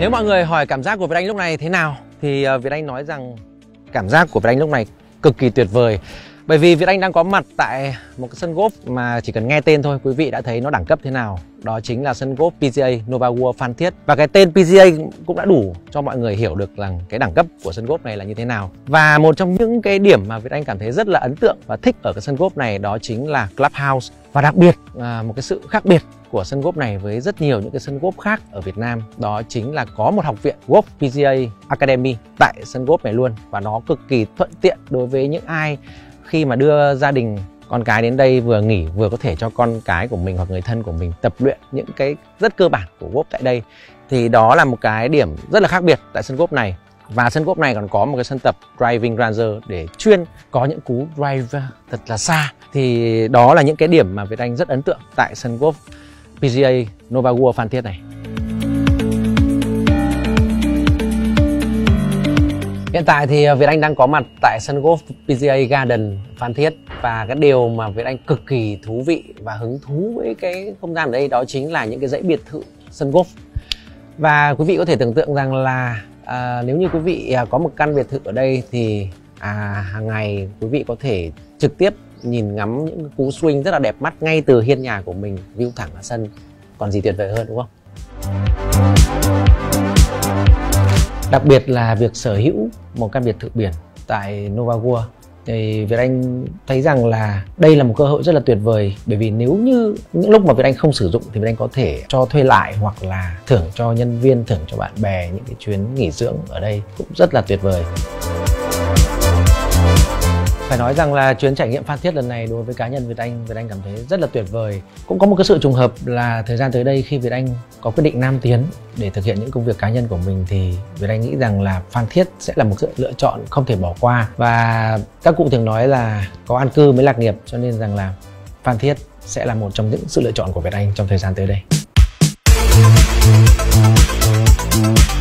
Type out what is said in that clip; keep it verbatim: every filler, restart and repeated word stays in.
Nếu mọi người hỏi cảm giác của Việt Anh lúc này thế nào thì Việt Anh nói rằng cảm giác của Việt Anh lúc này cực kỳ tuyệt vời. Bởi vì Việt Anh đang có mặt tại một cái sân golf mà chỉ cần nghe tên thôi quý vị đã thấy nó đẳng cấp thế nào. Đó chính là sân golf pê giê a Nova World Phan Thiết. Và cái tên pê giê a cũng đã đủ cho mọi người hiểu được rằng cái đẳng cấp của sân golf này là như thế nào. Và một trong những cái điểm mà Việt Anh cảm thấy rất là ấn tượng và thích ở cái sân golf này đó chính là Clubhouse. Và đặc biệt một cái sự khác biệt của sân golf này với rất nhiều những cái sân golf khác ở Việt Nam, đó chính là có một học viện Golf pê giê a Academy tại sân golf này luôn. Và nó cực kỳ thuận tiện đối với những ai khi mà đưa gia đình con cái đến đây vừa nghỉ vừa có thể cho con cái của mình hoặc người thân của mình tập luyện những cái rất cơ bản của golf tại đây. Thì đó là một cái điểm rất là khác biệt tại sân golf này. Và sân golf này còn có một cái sân tập driving range để chuyên có những cú drive thật là xa. Thì đó là những cái điểm mà Việt Anh rất ấn tượng tại sân golf pê giê a Nova World Phan Thiết này. Hiện tại thì Việt Anh đang có mặt tại sân golf pê giê a Garden Phan Thiết. Và cái điều mà Việt Anh cực kỳ thú vị và hứng thú với cái không gian ở đây đó chính là những cái dãy biệt thự sân golf. Và quý vị có thể tưởng tượng rằng là à, nếu như quý vị có một căn biệt thự ở đây thì à, hàng ngày quý vị có thể trực tiếp nhìn ngắm những cú swing rất là đẹp mắt ngay từ hiên nhà của mình, view thẳng ra sân. Còn gì tuyệt vời hơn đúng không? Đặc biệt là việc sở hữu một căn biệt thự biển tại Nova World thì Việt Anh thấy rằng là đây là một cơ hội rất là tuyệt vời. Bởi vì nếu như những lúc mà Việt Anh không sử dụng thì Việt Anh có thể cho thuê lại hoặc là thưởng cho nhân viên, thưởng cho bạn bè những cái chuyến nghỉ dưỡng ở đây cũng rất là tuyệt vời. Phải nói rằng là chuyến trải nghiệm Phan Thiết lần này đối với cá nhân Việt Anh, Việt Anh cảm thấy rất là tuyệt vời. Cũng có một cái sự trùng hợp là thời gian tới đây khi Việt Anh có quyết định nam tiến để thực hiện những công việc cá nhân của mình thì Việt Anh nghĩ rằng là Phan Thiết sẽ là một sự lựa chọn không thể bỏ qua. Và các cụ thường nói là có an cư mới lạc nghiệp, cho nên rằng là Phan Thiết sẽ là một trong những sự lựa chọn của Việt Anh trong thời gian tới đây.